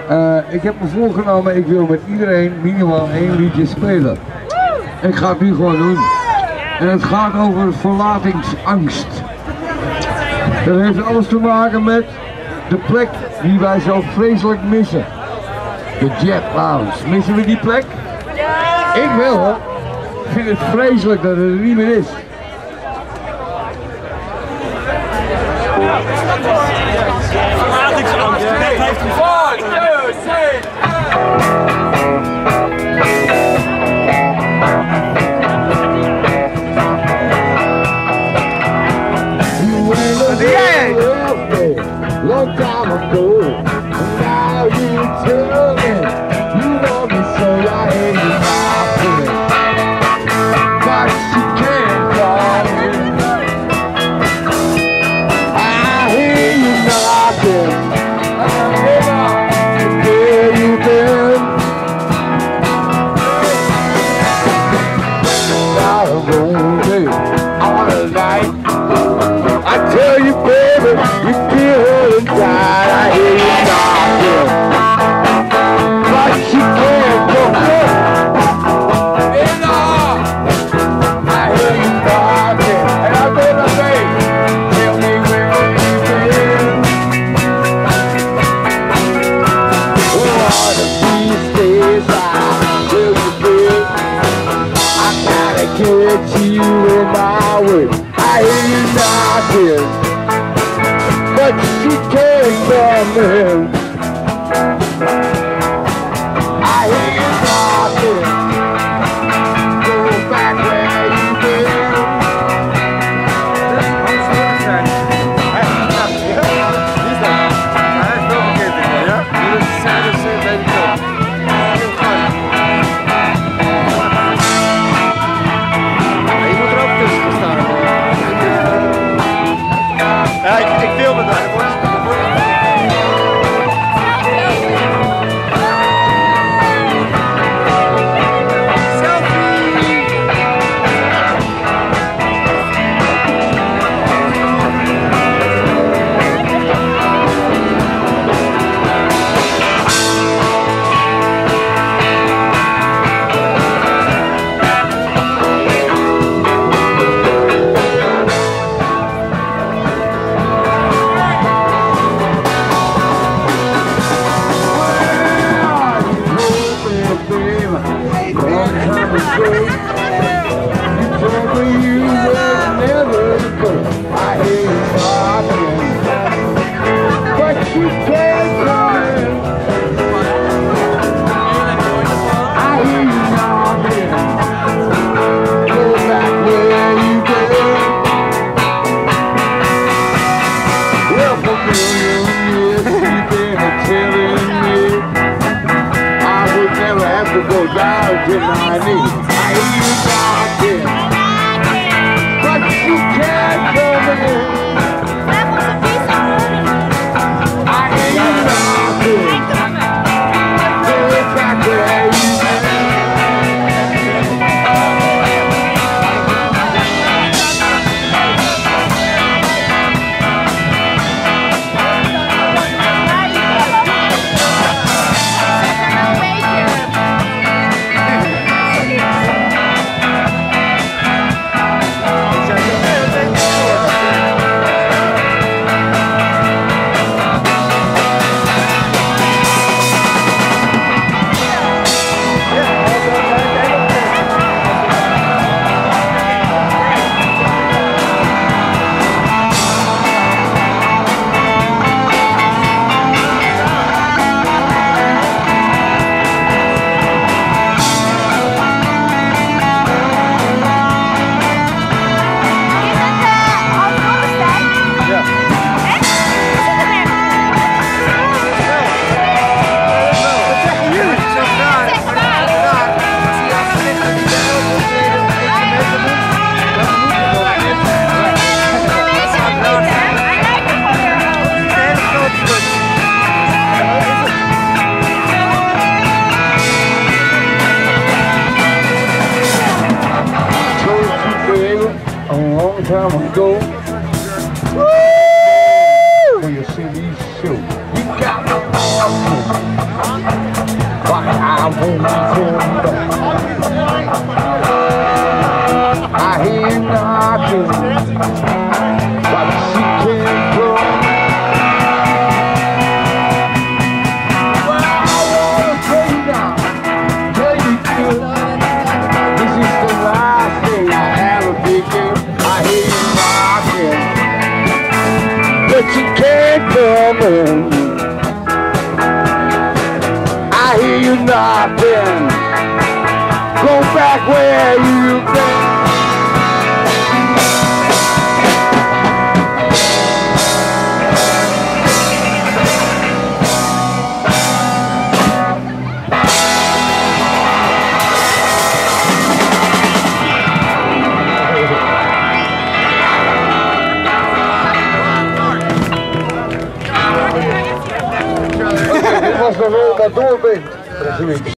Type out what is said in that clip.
Ik heb me voorgenomen, ik wil met iedereen minimaal 1 liedje spelen. Ik ga het nu gewoon doen. En het gaat over verlatingsangst. Dat heeft alles te maken met de plek die wij zo vreselijk missen. De Jet Lounge. Missen we die plek? Ik wel hoor. Ik vind het vreselijk dat het er niet meer is. Verlatingsangst, dat heeft hij voor. Long time ago, now you tell me you want me so I hate you knocking, but you can't call it. I hear you knocking, where you been? Not a lonely on a night. I tell you, baby, you feel inside. I hear you knocking, but you can't come in. I hear you knocking, and I'm gonna say, tell me where you've been. One of these days I will be. I gotta get you in my way. I hear you knocking, but you can't come in. I hear you knocking, go back where you been. Ja, ik film het daar. Go down to my knees. I hear you knocking, but you can't come in. I hear you knocking, go back where you been. Time ago, when you see these shows, you got me awesome. I hear you knocking, but she can't come. Well, I wanna tell you now, tell you good. This is the last thing I ever figured. I hear you knocking, but you can't come in. I hear you knocking, go back where you've been. Dit was de rol dat door bent.